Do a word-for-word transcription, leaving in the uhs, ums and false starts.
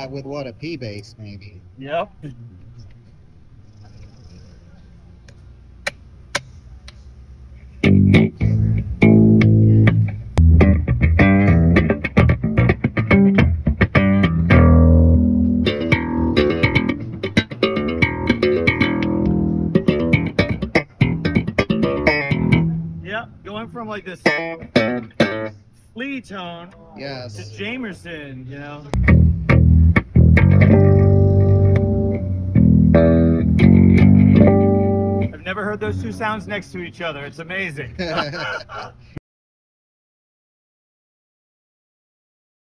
that with what, a P bass maybe. Yep. Yep, going from like this flea tone Yes. to Jamerson, you know. I've never heard those two sounds next to each other. It's amazing.